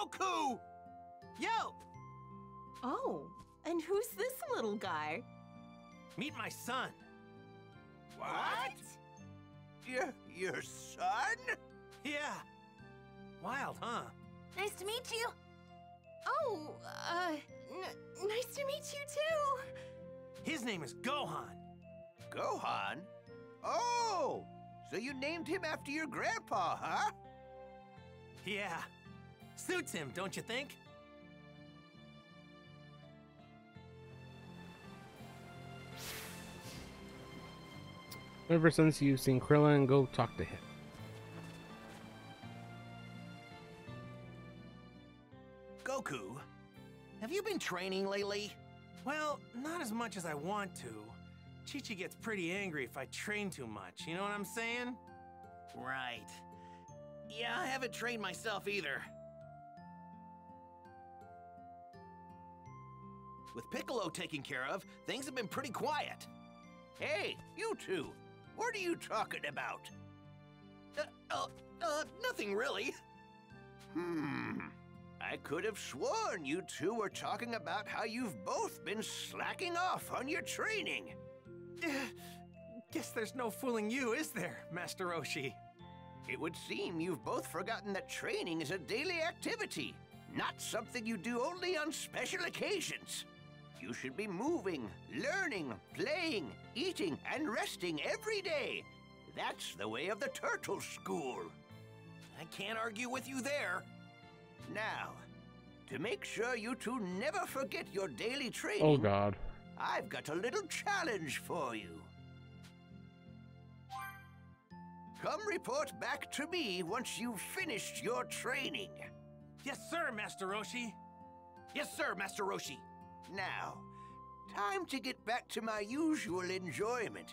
Goku! Yo! Oh, and who's this little guy? Meet my son. What? Your son? Yeah. Wild, huh? Nice to meet you. Oh, nice to meet you too. His name is Gohan. Gohan? Oh, so you named him after your grandpa, huh? Yeah. Suits him, don't you think? Ever since you've seen Krillin, go talk to him. Goku, have you been training lately? Well, not as much as I want to. Chi-Chi gets pretty angry if I train too much, you know what I'm saying? Right. Yeah, I haven't trained myself either. With Piccolo taken care of, things have been pretty quiet. Hey, you two, what are you talking about? Nothing really. I could have sworn you two were talking about how you've both been slacking off on your training. Guess there's no fooling you, is there, Master Roshi? It would seem you've both forgotten that training is a daily activity, not something you do only on special occasions. You should be moving, learning, playing, eating, and resting every day. That's the way of the Turtle School. I can't argue with you there. Now, to make sure you two never forget your daily training, Oh God. I've got a little challenge for you. Come report back to me once you've finished your training. Yes, sir, Master Roshi. Yes, sir, Master Roshi. Now, time to get back to my usual enjoyment.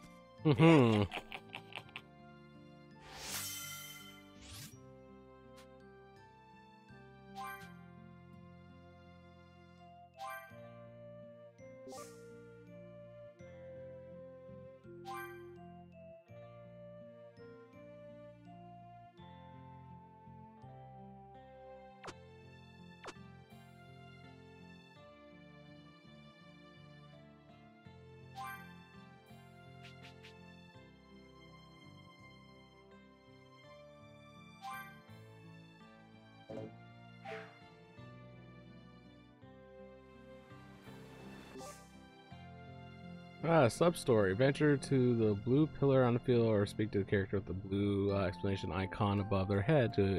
Sub-story. Venture to the blue pillar on the field or speak to the character with the blue explanation icon above their head to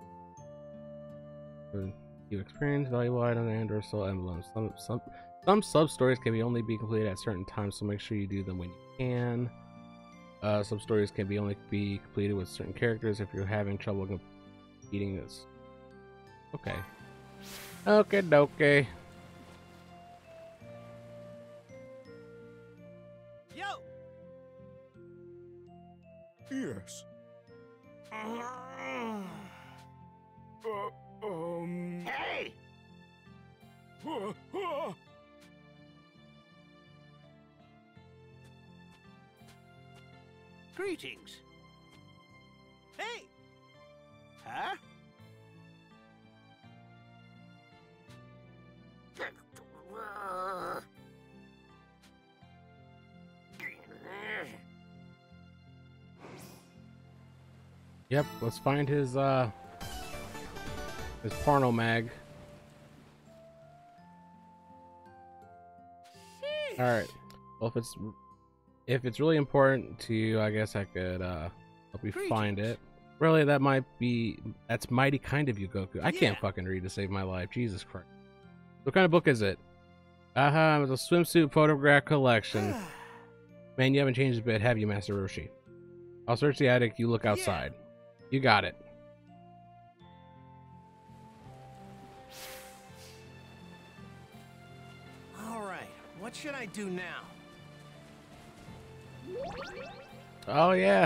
you experience valuable items and or soul emblems. Some sub-stories can only be completed at certain times, so make sure you do them when you can. Sub-stories can only be completed with certain characters if you're having trouble completing this. Okay. Okay, dokie. Yo! Yes. Hey! Greetings. Hey! Huh? Yep, let's find his porno mag. All right. Well, if it's really important to you, I guess I could help you find it. Really, that's mighty kind of you, Goku. I can't fucking read to save my life. Jesus Christ. What kind of book is it? It's a swimsuit photograph collection. Man, you haven't changed a bit, have you, Master Roshi? I'll search the attic. You look outside. You got it. All right, what should I do now? Oh, yeah.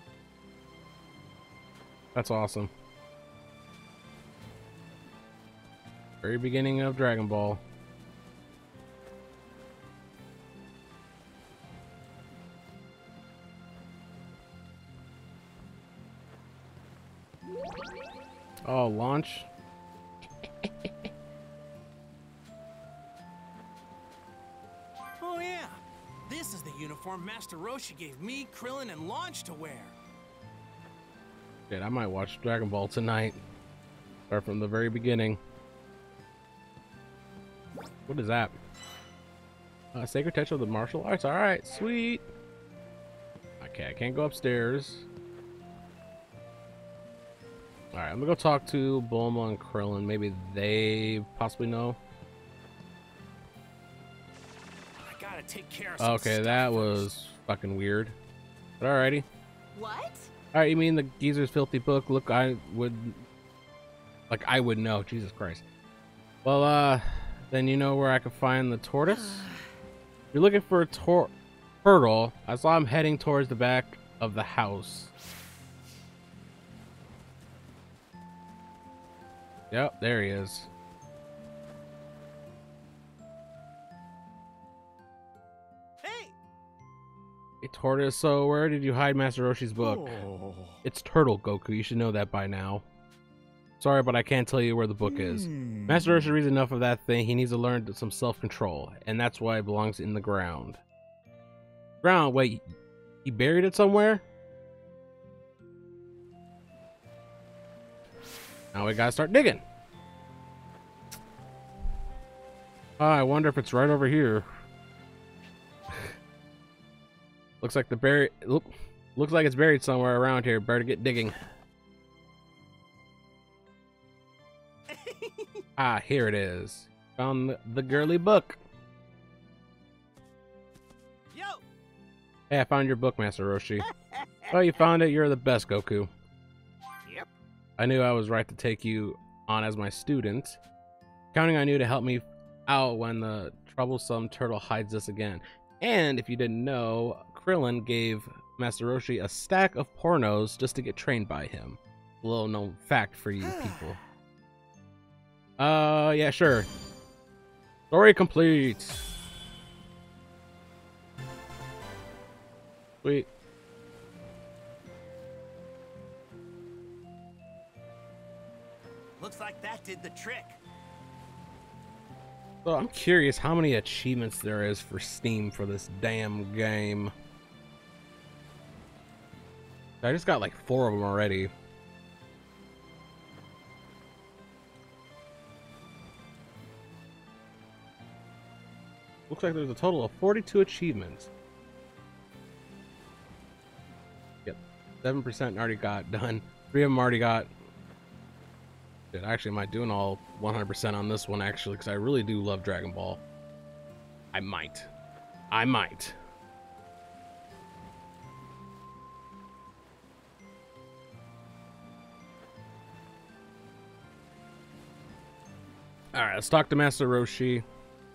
That's awesome. Very beginning of Dragon Ball. Oh, launch. uniform Master Roshi gave me, Krillin, and Launch to wear. Shit, I might watch Dragon Ball tonight. Start from the very beginning. What is that? Sacred touch of the martial arts. All right, sweet. Okay, I can't go upstairs. All right, I'm gonna go talk to Bulma and Krillin. Maybe they possibly know. I gotta take care of some Okay, stuff that first. was fucking weird. But alrighty. What? Alright, you mean the Geezer's Filthy Book? Look, I would know. Jesus Christ. Well, then you know where I could find the tortoise? You're looking for a turtle. I saw him heading towards the back of the house. Yep, there he is. Hey! Hey, tortoise, so where did you hide Master Roshi's book? Oh. It's Turtle, Goku. You should know that by now. Sorry, but I can't tell you where the book is. Master Roshi reads enough of that thing. He needs to learn some self-control, and that's why it belongs in the ground. Ground? Wait, he buried it somewhere? Now we gotta start digging. Oh, I wonder if it's right over here. Looks like looks like it's buried somewhere around here. Better get digging. Ah, here it is. Found the girly book. Yo! Hey, I found your book, Master Roshi. Oh, you found it? You're the best, Goku. Yep. I knew I was right to take you on as my student. Counting on you to help me out when the troublesome turtle hides us again. And if you didn't know, Krillin gave Master Roshi a stack of pornos just to get trained by him. A little known fact for you people. Yeah, sure. Story complete. Sweet. Looks like that did the trick. So I'm curious how many achievements there is for Steam for this damn game. I just got like 4 of them already. Looks like there's a total of 42 achievements. Yep, 7% already got done. 3 of them already got. Dude, I actually might doing all 100% on this one actually, because I really do love Dragon Ball. I might. All right, let's talk to Master Roshi.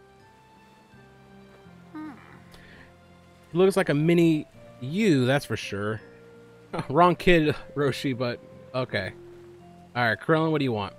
Looks like a mini you, that's for sure. Wrong kid, Roshi, but okay. All right, Krillin, what do you want?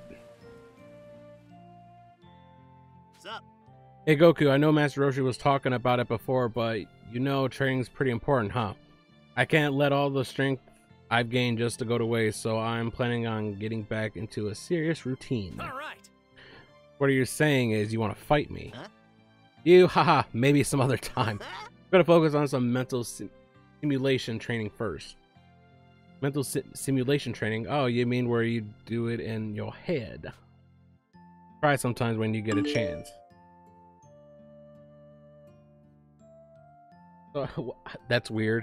What's up? Hey, Goku, I know Master Roshi was talking about it before, but you know training's pretty important, huh? I can't let all the strength I've gained just to go to waste, so I'm planning on getting back into a serious routine. All right. What you're saying is you want to fight me. Huh? You, haha, maybe some other time. I'm gonna focus on some mental simulation training first. Mental simulation training? Oh, you mean where you do it in your head? Try sometimes when you get a chance. That's weird.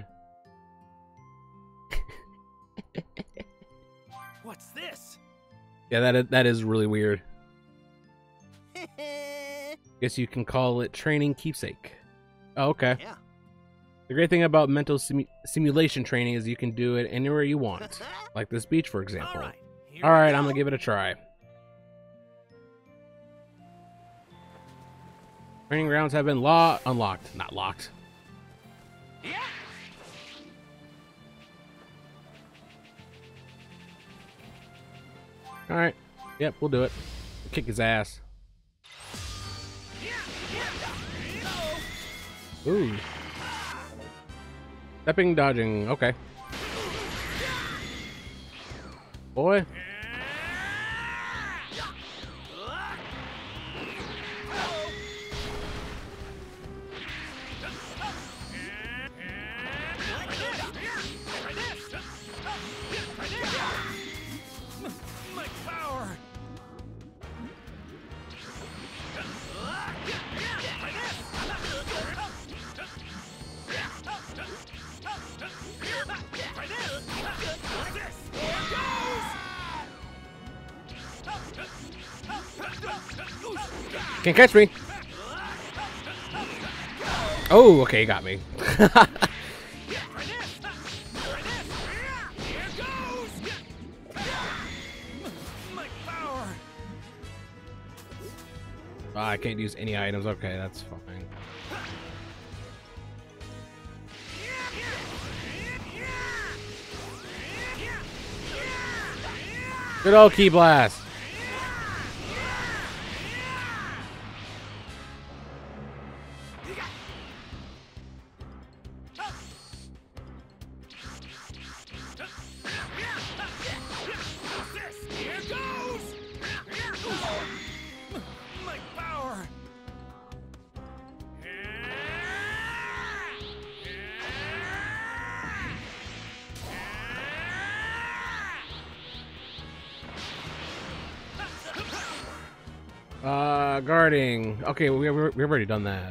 What's this? Yeah, that is really weird. Guess you can call it training keepsake. Oh, okay. Yeah. The great thing about mental simulation training is you can do it anywhere you want. Like this beach, for example. All right. Here Alright, we I'm go. gonna give it a try. Training grounds have been unlocked. Not locked. Yeah. Alright. Yep, we'll do it. Kick his ass. Ooh. Stepping, dodging. Okay. Boy. Can't catch me. Oh, okay, got me. I can't use any items. Okay, that's fine. Good old Ki Blast. Guarding. Okay, we've already done that.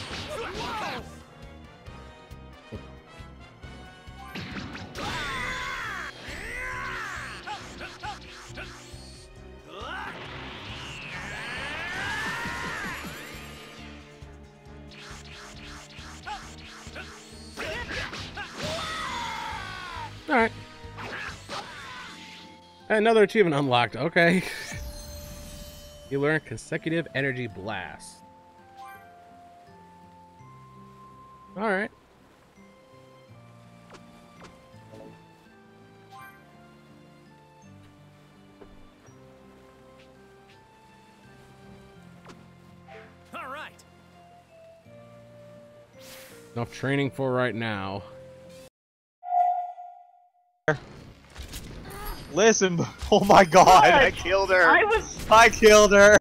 All right. Another achievement unlocked. Okay. You learn consecutive energy blast. All right. All right. Enough training for right now. Listen, oh my god, I killed her. I killed her.